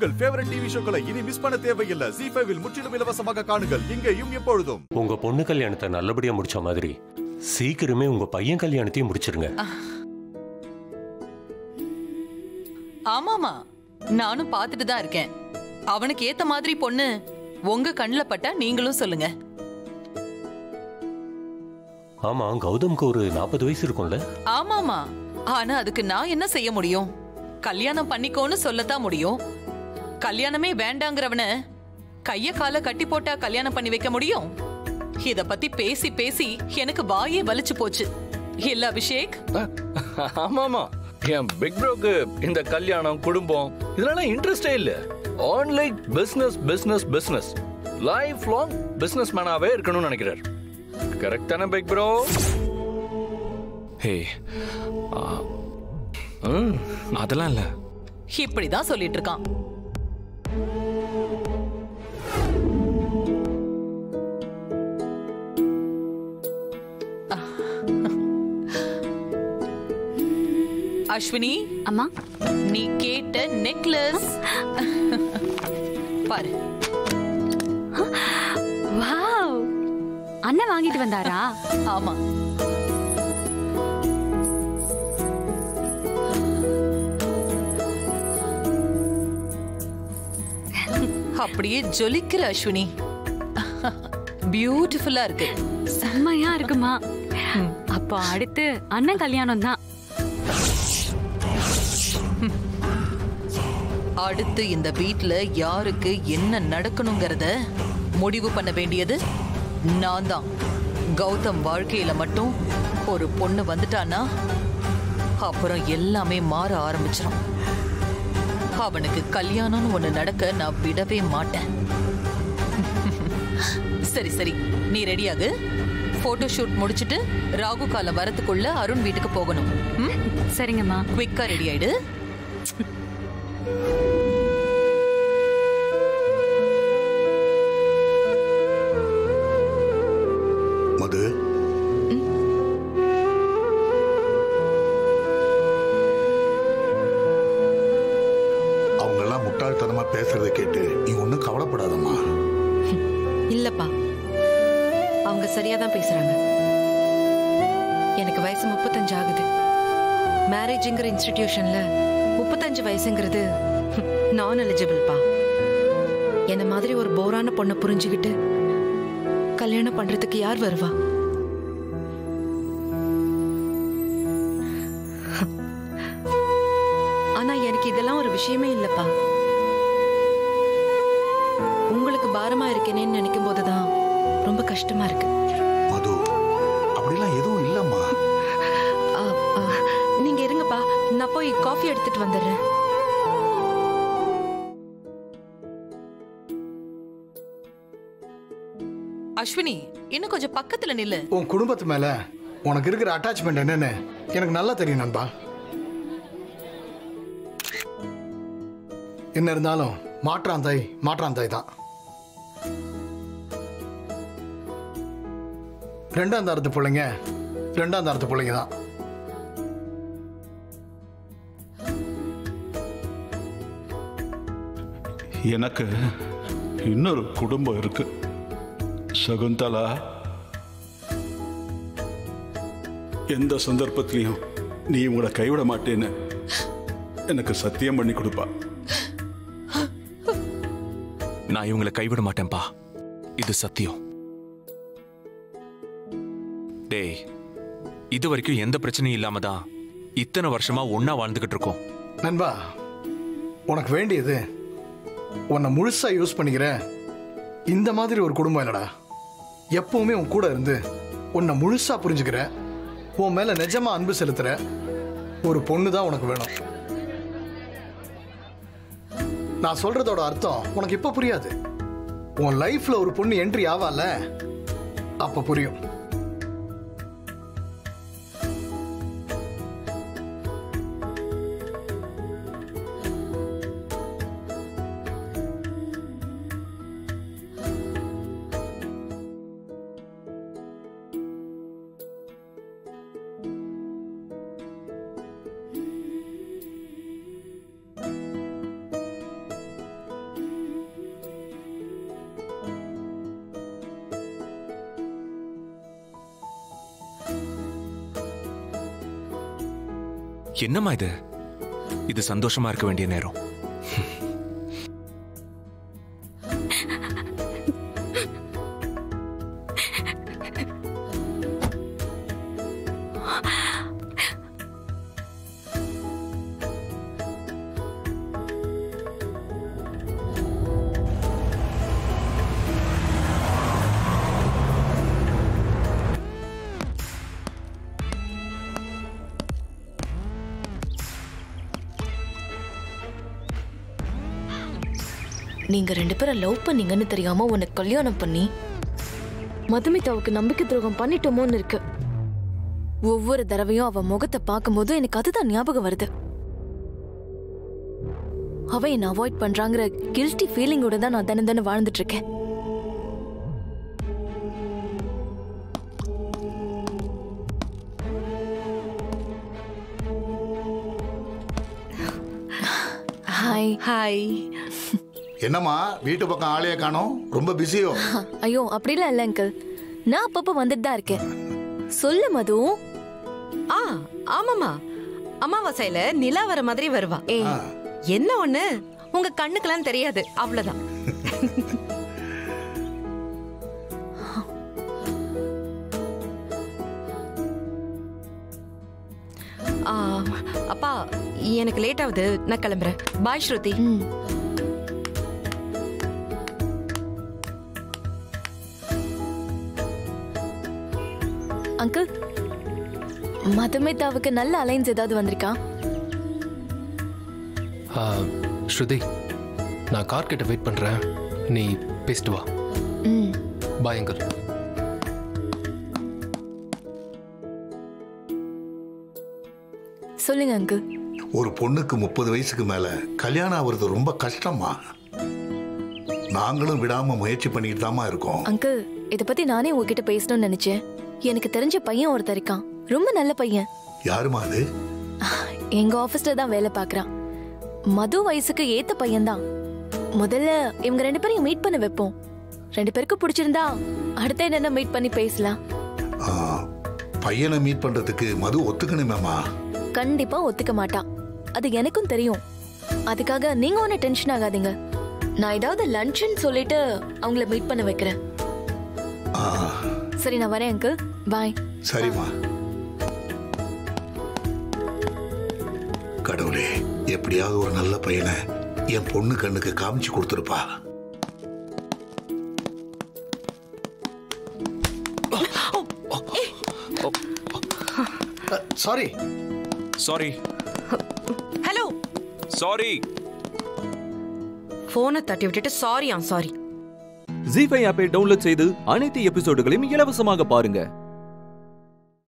உங்கள் favourite TV ஷோக்களை இனி miss பண்ண தேவையில்லை. ஜீ5 இல் முற்றிலும் இலவசமாக காணுங்கள், இங்கேயும் எப்பொழுதும். உங்க பொண்ணு கல்யாணத்தை நல்லபடியா முடிச்ச மாதிரி சீக்கிரமே உங்க பையன் கல்யாணத்தையும் முடிச்சிருங்க. ஆமாமா, நானும் பார்த்துட்டு தான் இருக்கேன். அவனுக்கு ஏத்த மாதிரி பொண்ணு உங்க கண்ணில் பட்டா நீங்களும் சொல்லுங்க. ஆமா, கௌதம்க்கு ஒரு 40 வயசு இருக்கும்ல? ஆமாமா, ஆனா அதுக்கு நான் என்ன செய்ய முடியும்? கல்யாணம் பண்ணிக்கோன்னு சொல்லத்தான் முடியும். கல்யாணமே வேண்டாங்கிறவன கைய கால கட்டி போட்டா கல்யாணம் பண்ணி வைக்க முடியும்? இத பத்தி பேசி பேசி எனக்கு வாயே வலிச்சு போச்சு. இல்ல அபிஷேக்? ஆமாமா, என் பிக் ப்ரோக்கு இந்த கல்யாணம் குடும்பம் இதெல்லாம் இன்ட்ரெஸ்டே இல்ல. Online business business business life long business மேனாவே இருக்கணும்னு நினைக்கிறார். கரெக்ட் தானே பிக் ப்ரோ? ஹே, அதெல்லாம் இல்ல. இப்படிதான் சொல்லிட்டு இருக்கான். அஸ்வினி, அம்மா, நீ கேட்ட நெக்லஸ் பாரு. வாவ், அண்ணன் வாங்கிட்டு வந்தாரா? ஆமா, அப்படியே ஜொலிக்கிற அஸ்வினி. பியூட்டிஃபுல்லா இருக்கு. செம்மையா இருக்குமா? அப்போ அடுத்து அண்ணன் கல்யாணம் தான். அடுத்து இந்த வீட்ல யாருக்கு என்ன நடக்கணுங்கிறத முடிவு பண்ண வேண்டியது நான் தான். கௌதம் வாழ்க்கையில மட்டும் ஒரு பொண்ணு வந்துட்டானா அப்புறம் எல்லாமே மாற ஆரம்பிச்சிடும். அவனுக்கு கல்யாணம்னு ஒண்ணு நடக்க நான் விடவே மாட்டேன். சரி சரி, நீ ரெடியாகு. போட்டோ ஷூட் முடிச்சிட்டு ராகு காலம் வரதுக்குள்ள அருண் வீட்டுக்கு போகணும். சரிங்கம்மா. குவிக்கா ரெடி ஆயிடு. மது, அவங்கெல்லாம் முட்டாள்தனமா பேசுறதை கேட்டு நீ ஒன்னும் கவலைப்படாதம்மா. இல்லப்பா, அவங்க சரியாதான் பேசுறாங்க. எனக்கு வயசு 35 ஆகுது. மேரேஜ்ங்கிற இன்ஸ்டிடியூஷன்ல 35 வயசுங்கிறது நான் எலிஜிபிள்பா. என்ன மாதிரி ஒரு போரான பொண்ணை புரிஞ்சுக்கிட்டு கல்யாணம் பண்றதுக்கு யார் வருவா? ஆனா எனக்கு இதெல்லாம் ஒரு விஷயமே இல்லப்பா. உங்களுக்கு பாரமா இருக்கேனேன்னு நினைக்கும் போதுதான் ரொம்ப கஷ்டமா இருக்கு. மது, அப்படிலாம் எதுவும் இல்லம்மா. நீங்க இருங்கப்பா, நான் போய் காஃபி எடுத்துட்டு வந்துடுறேன். அஸ்வினி, இன்னும் கொஞ்சம் பக்கத்துல நில்லு. உன் குடும்பத்து மேல உனக்கு இருக்கிற அட்டாச்மெண்ட் என்னன்னு எனக்கு நல்லா தெரியும் நண்பா. என்ன இருந்தாலும் மாற்றாந்தாய் தான். ரெண்டாம் தரத்து பிள்ளைங்க தான். எனக்கு இன்னொரு குடும்பம் இருக்கு சகுந்தலா. எந்த சந்தர்ப்பத்திலையும் நீ உங்களை கைவிட மாட்டேன்னு எனக்கு சத்தியம் பண்ணி கொடுப்பா. நான் இவங்களை கைவிட மாட்டேன்பா, இது சத்தியம். டேய், இது வரைக்கும் எந்த பிரச்சனையும் இல்லாம தான் இத்தனை வருஷமா ஒன்னா வாழ்ந்துகிட்டு இருக்கோம். நண்பா, உனக்கு வேண்டியது உன்னை முழுசா யூஸ் பண்ணிக்கிற இந்த மாதிரி ஒரு குடும்பம் இல்லடா. எப்பவுமே உன் கூட இருந்து உன்னை முழுசா புரிஞ்சுக்கிற, உன் மேல நிஜமா அன்பு செலுத்துற ஒரு பொண்ணு தான் உனக்கு வேணும். நான் சொல்றதோட அர்த்தம் உனக்கு இப்ப புரியாது. உன் லைஃப்ல ஒரு பொண்ணு என்ட்ரி ஆவால, அப்ப புரியும். என்னம்மா இது? இது சந்தோஷமா இருக்க வேண்டிய நேரம். நீங்க 2 பேரும் லவ் பண்ணீங்கன்னு தெரியாம உனக்கு கல்யாணம் பண்ணி மதுமிதாவுக்கு நம்பிக்கை துரோகம் பண்ணிட்டோமோன்னு இருக்கு. ஒவ்வொரு தடவையும் அவ முகத்தை பார்க்கும்போது எனக்கு அதுதான் ஞாபகம் வருது. அவ என்ன அவாய்ட் பண்றாங்கிற கில்ட்டி ஃபீலிங்கோட தான் நான் தினம் வாழ்ந்துட்டு இருக்கேன். ஹாய். ஹாய். என்னம்மா வீட்டு பக்கம் ஆளைய காணோம்? ரொம்ப பிஸியோ? ஐயோ அப்படிலாம் இல்ல அங்கிள், நான் அப்பப்ப வந்துட்டு தான் இருக்கேன். சொல்லு மது. ஆமாமா, அமாவாசையில நிலா வர மாதிரி வருவா. என்ன ஒண்ணு உங்க கண்ணுக்கெல்லாம் தெரியாது, அவ்வளவுதான். அப்பா எனக்கு லேட் ஆகுது, நான் கிளம்புறேன். பாய் ஸ்ருதி. அங்கிள், மதுமிதாவுக்கு நல்ல அலைன்ஸ் ஏதாவது வந்திருக்கா? ஸ்ருதி, நான் கார் கிட்ட வெயிட் பண்றேன், நீ பேசிட்டு வா. Bye uncle. சொல்லுங்க அங்கிள். ஒரு பொண்ணுக்கு 30 வயசுக்கு மேல கல்யாணம் ஆகுறது ரொம்ப கஷ்டமா. நாங்களும் விடாம முயற்சி பண்ணிட்டு தாமா இருக்கோம். அங்கிள், இத பத்தி நானே உங்ககிட்ட பேசணும்னு நினைச்சேன். எனக்கு தெரிஞ்ச பையன் ஒருத்தர் இருக்கான், ரொம்ப நல்ல பையன். யாருமா அது? எங்க ஆபீஸ்ல தான் வேலை பாக்குறான். மது வயசுக்கு ஏத்த பையன் தான். முதல்ல இவங்க 2 பேரையும் மீட் பண்ண வைப்போம். 2 பேருக்கு பிடிச்சிருந்தா அடுத்த என்ன மீட் பண்ணி பேசலாம். பையனை மீட் பண்றதுக்கு மது ஒத்துக்கணுமேமா? கண்டிப்பா ஒத்துக்க மாட்டா, அது எனக்கும் தெரியும். அதுக்காக நீங்க ஒன்னும் டென்ஷன் ஆகாதீங்க. நான் ஏதாவது லஞ்ச்னு சொல்லிட்டு அவங்கள மீட் பண்ண வைக்கிறேன். சரி, நான் வரேன் அங்கிள். பாய். சரிம்மா. கடவுளே, எப்படியாவது ஒரு நல்ல பையனை என் பொண்ணு கண்ணுக்கு காமிச்சு கொடுத்துருப்பா. சாரி. சாரி. ஹலோ. சாரி. போனை தட்டி விட்டுட்டு சாரி. ஜீ5 ஆப்பை டவுன்லோட் செய்து அனைத்து எபிசோடுகளையும் இலவசமாக பாருங்க.